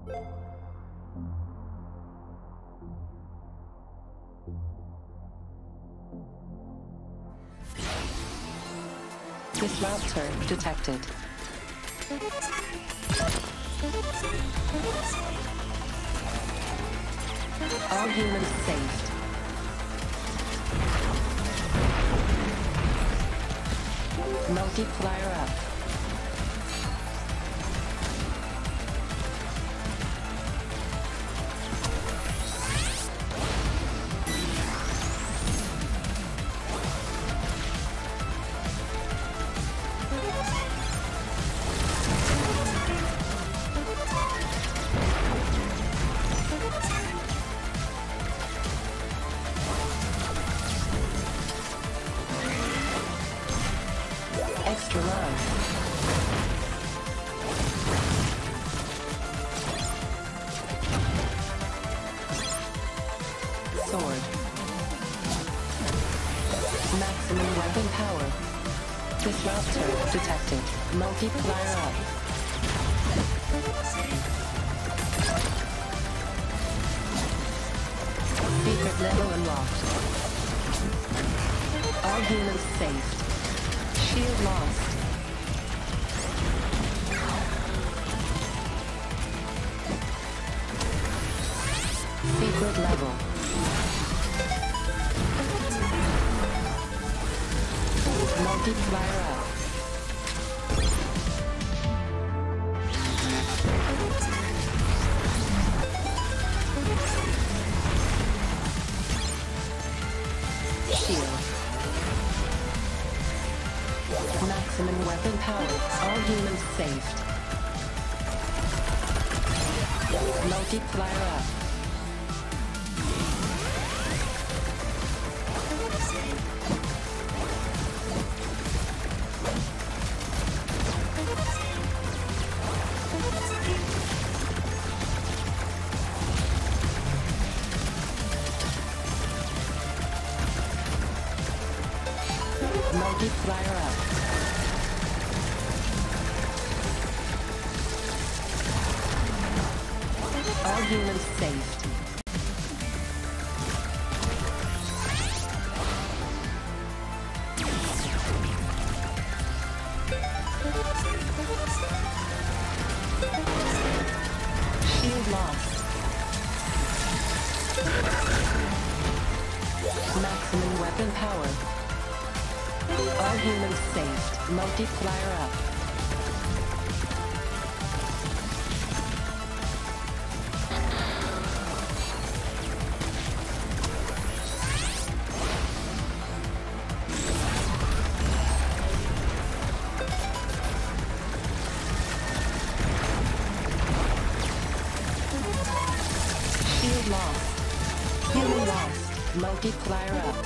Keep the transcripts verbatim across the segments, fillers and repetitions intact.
Disruptor detected. All humans saved. Multiplier up. Extra love. Sword. Maximum weapon power. Disruptor detected. Multiplier up. Secret level unlocked. All humans saved. Shield lost. Secret level. Multiplier up. Shield. Maximum weapon power. All humans saved. Multiplier up. Multiplier up. All humans saved. Shield lost. Maximum weapon power. All humans saved. Multiplier up. Shield lost. Human lost. Multiplier up.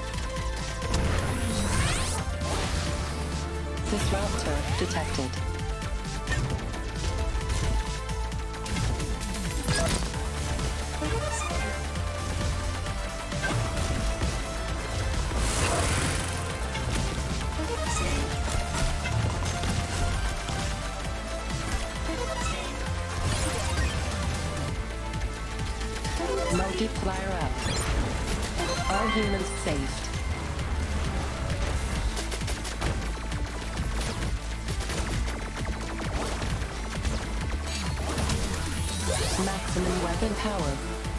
Disruptor detected. Multiplier up. All humans saved. Maximum weapon power.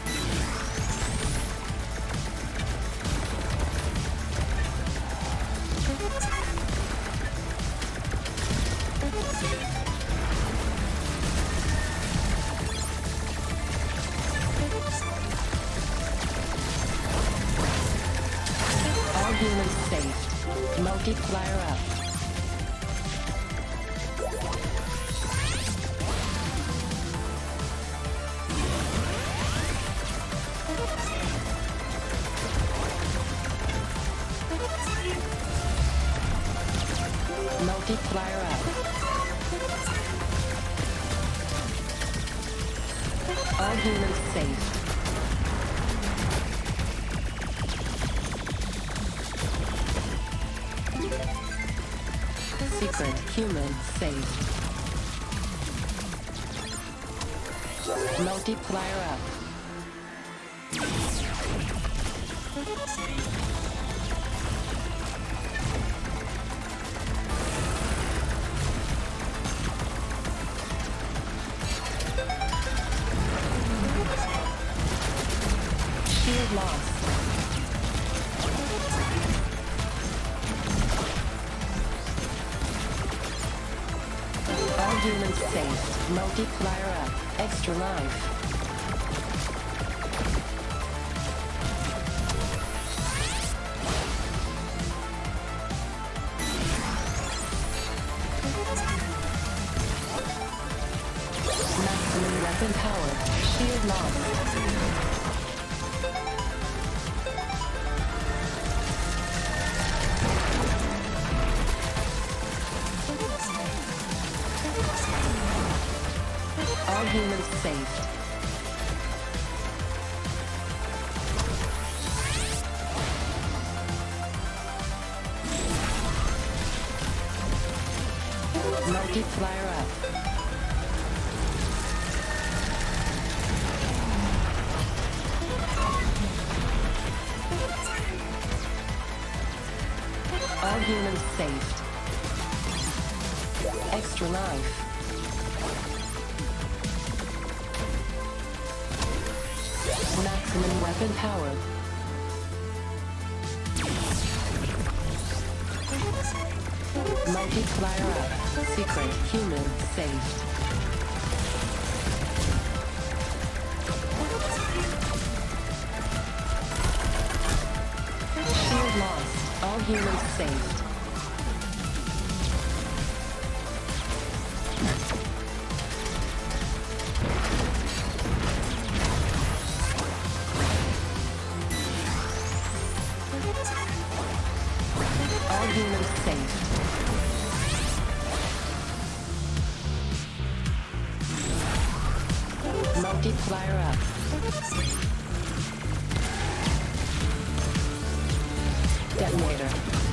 All humans saved. Multiplier up. Multiplier up. All humans saved. Secret human saved. Multiplier up. Shield lost. All humans safe. Multiplier up. Extra life. Maximum weapon power. Shield lost. All humans saved. Multiplier up. All humans saved. Extra life. Maximum weapon power. Multiplier up. Secret human saved. Shield lost. All humans saved. All humans safe. Multiplier up. Detonator.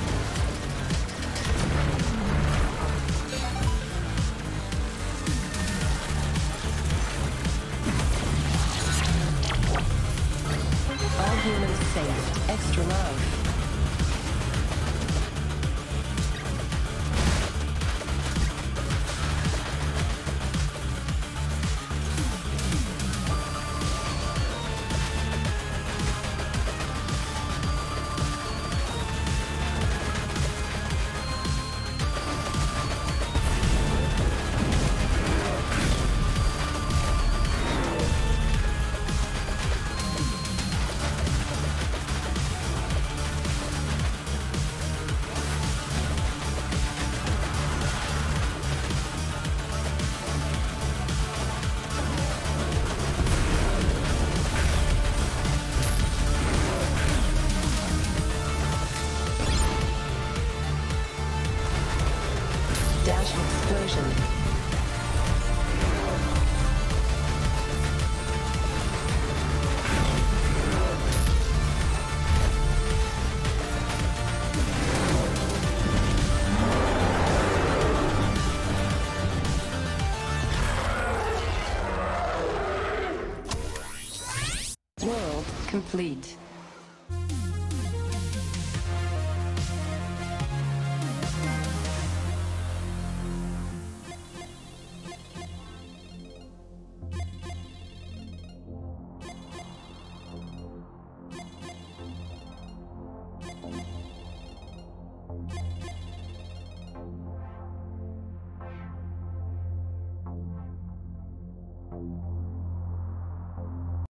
All humans safe. Extra life. Dash explosion. World complete.